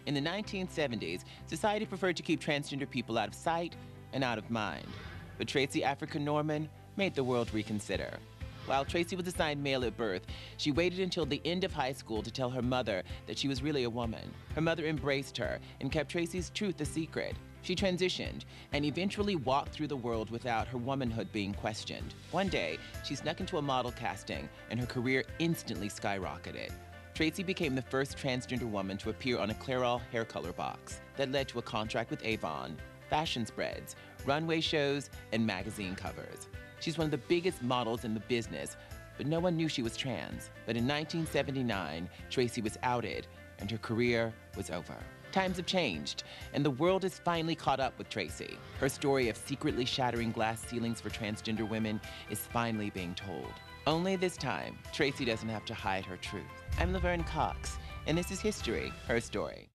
In the 1970s, society preferred to keep transgender people out of sight and out of mind. But Tracy Africa Norman made the world reconsider. While Tracy was assigned male at birth, she waited until the end of high school to tell her mother that she was really a woman. Her mother embraced her and kept Tracy's truth a secret. She transitioned and eventually walked through the world without her womanhood being questioned. One day, she snuck into a model casting and her career instantly skyrocketed. Tracy became the first transgender woman to appear on a Clairol hair color box that led to a contract with Avon, fashion spreads, runway shows, and magazine covers. She's one of the biggest models in the business, but no one knew she was trans. But in 1979, Tracy was outed, and her career was over. Times have changed, and the world has finally caught up with Tracy. Her story of secretly shattering glass ceilings for transgender women is finally being told. Only this time, Tracy doesn't have to hide her truth. I'm Laverne Cox, and this is History, Her Story.